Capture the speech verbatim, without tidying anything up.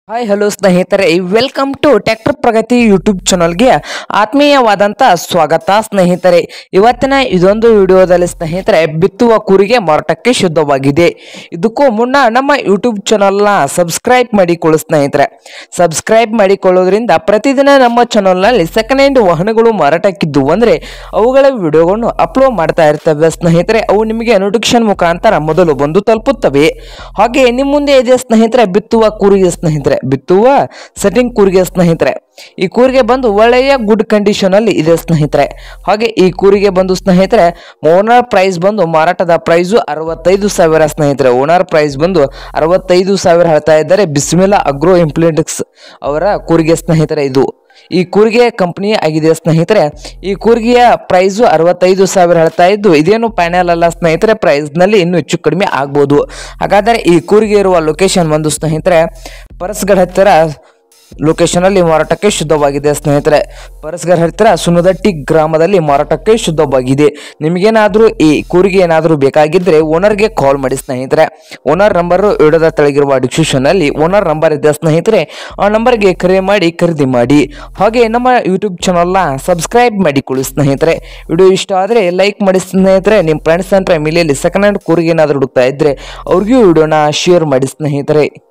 Hi hello ಸ್ನೇಹಿತರೆ, welcome to tractor Pragati YouTube ಚಾನಲ್ಗೆ ಆತ್ಮೀಯವಾದಂಥ ಸ್ವಾಗತ. ಸ್ನೇಹಿತರೆ, ಇವತ್ತಿನ ಇದೊಂದು ವಿಡಿಯೋದಲ್ಲಿ ಸ್ನೇಹಿತರೆ ಬಿತ್ತುವ ಕೂರಿಗೆ ಮಾರಾಟಕ್ಕೆ ಶುದ್ಧವಾಗಿದೆ. ಇದಕ್ಕೂ ಮುನ್ನ ನಮ್ಮ ಯೂಟ್ಯೂಬ್ ಚಾನಲ್ನ ಸಬ್ಸ್ಕ್ರೈಬ್ ಮಾಡಿಕೊಳ್ಳಿ ಸ್ನೇಹಿತರೆ. ಸಬ್ಸ್ಕ್ರೈಬ್ ಮಾಡಿಕೊಳ್ಳೋದ್ರಿಂದ ಪ್ರತಿದಿನ ನಮ್ಮ ಚಾನಲ್ನಲ್ಲಿ ಸೆಕೆಂಡ್ ಹ್ಯಾಂಡ್ ವಾಹನಗಳು ಮಾರಾಟಕ್ಕಿದ್ದು ಅಂದರೆ ಅವುಗಳ ವಿಡಿಯೋಗಳನ್ನು ಅಪ್ಲೋಡ್ ಮಾಡ್ತಾ ಇರ್ತವೆ ಸ್ನೇಹಿತರೆ. ಅವು ನಿಮಗೆ ನೋಟಿಫಿಕೇಶನ್ ಮುಖಾಂತರ ಮೊದಲು ಬಂದು ತಲುಪುತ್ತವೆ. ಹಾಗೆ ನಿಮ್ಮ ಮುಂದೆ ಇದೆ ಸ್ನೇಹಿತರೆ ಬಿತ್ತುವ ಕೂರಿಗೆ ಸ್ನೇಹಿತರೆ ಬಿತ್ತುವ ಸೆಟ್ಟಿಂಗ್ ಕೂರಿಗೆ ಸ್ನೇಹಿತರೆ. ಈ ಕೂರಿಗೆ ಬಂದು ಒಳ್ಳೆಯ ಗುಡ್ ಕಂಡೀಷನ್ ಅಲ್ಲಿ ಇದೆ ಸ್ನೇಹಿತರೆ. ಹಾಗೆ ಈ ಕೂರಿಗೆ ಬಂದು ಸ್ನೇಹಿತರೆ ಓನರ್ ಪ್ರೈಸ್ ಬಂದು ಮಾರಾಟದ ಪ್ರೈಸು ಅರವತ್ತೈದು ಸಾವಿರ ಸ್ನೇಹಿತರೆ. ಓನರ್ ಪ್ರೈಸ್ ಬಂದು ಅರವತ್ತೈದು ಸಾವಿರ ಹೇಳ್ತಾ ಇದ್ದಾರೆ. ಬಿಸ್ಮಿಲ್ಲಾ ಅಗ್ರೋ ಇಂಪ್ಲಿಮೆಂಟಿಕ್ಸ್ ಅವರ ಕೂರಿಗೆ ಸ್ನೇಹಿತರೆ. ಇದು ಈ ಕೂರಿಗೆ ಕಂಪನಿ ಆಗಿದೆ ಸ್ನೇಹಿತರೆ. ಈ ಕೂರಿಗೆಯ ಪ್ರೈಸು ಅರವತ್ತೈದು ಸಾವಿರ ಹೇಳ್ತಾ ಇದ್ದು ಇದೇನು ಪ್ಯಾನೆಲ್ ಅಲ್ಲ ಸ್ನೇಹಿತರೆ. ಪ್ರೈಸ್ ನಲ್ಲಿ ಇನ್ನೂ ಹೆಚ್ಚು ಕಡಿಮೆ ಆಗ್ಬೋದು. ಹಾಗಾದರೆ ಈ ಕೂರಿಗೆ ಇರುವ ಲೊಕೇಶನ್ ಒಂದು ಸ್ನೇಹಿತರೆ ಪರಸ್ಗಢ ಹತ್ತಿರ ಲೊಕೇಶನ್ ಅಲ್ಲಿ ಮಾರಾಟಕ್ಕೆ ಶುದ್ಧವಾಗಿದೆ ಸ್ನೇಹಿತರೆ. ಪರಸ್ಗರ್ ಹತ್ತಿರ ಸುನದಟ್ಟಿ ಗ್ರಾಮದಲ್ಲಿ ಮಾರಾಟಕ್ಕೆ ಶುದ್ಧವಾಗಿದೆ. ನಿಮಗೇನಾದ್ರೂ ಈ ಕೂರಿಗೆ ಏನಾದರೂ ಬೇಕಾಗಿದ್ರೆ ಓನರ್ಗೆ ಕಾಲ್ ಮಾಡಿ ಸ್ನೇಹಿತರೆ. ಓನರ್ ನಂಬರ್ ವಿಡಿಯೋದ ತೆಳಗಿರುವ ಡಿಸ್ಕ್ರಿಪ್ಷನ್ ಅಲ್ಲಿ ಓನರ್ ನಂಬರ್ ಇದೆ ಸ್ನೇಹಿತರೆ. ಆ ನಂಬರ್ಗೆ ಕರೆ ಮಾಡಿ ಖರೀದಿ ಮಾಡಿ. ಹಾಗೆ ನಮ್ಮ ಯೂಟ್ಯೂಬ್ ಚಾನಲ್ನ ಸಬ್ಸ್ಕ್ರೈಬ್ ಮಾಡಿಕೊಳ್ಳಿ ಸ್ನೇಹಿತರೆ. ವಿಡಿಯೋ ಇಷ್ಟ ಆದರೆ ಲೈಕ್ ಮಾಡಿ ಸ್ನೇಹಿತರೆ. ನಿಮ್ಮ ಫ್ರೆಂಡ್ಸ್ ಅಂಡ್ ಫ್ಯಾಮಿಲಿಯಲ್ಲಿ ಸೆಕೆಂಡ್ ಹ್ಯಾಂಡ್ ಕೂರಿಗೆ ಏನಾದರೂ ಹುಡುಕ್ತಾ ಇದ್ರೆ ಅವ್ರಿಗೂ ವಿಡಿಯೋನ ಶೇರ್ ಮಾಡಿ ಸ್ನೇಹಿತರೆ.